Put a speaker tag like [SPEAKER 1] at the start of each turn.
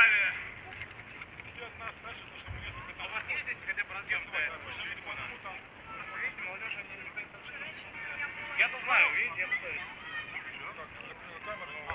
[SPEAKER 1] Далее. От нас дальше, потому что мы нет. А у вас есть здесь хотя бы разъем для телефона? Видите, молодежь, они не там же. Я-то знаю, видите, я пытаюсь. Камеру.